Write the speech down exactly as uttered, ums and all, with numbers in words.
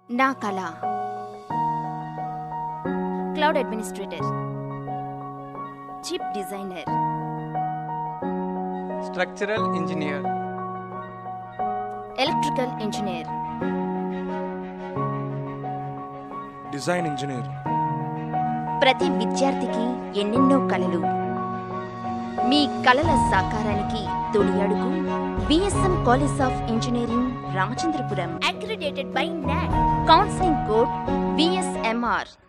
నా కళ cloud administrator, chip designer, structural engineer, electrical engineer, design engineer. ప్రతి విద్యార్థికి ఎన్నెన్నో కలలు. మీ కలల సాకారానికి తొలి అడుగు BSM college of engineering Ramachandrapuram, accredited by NAAC. Counselling code BSMR.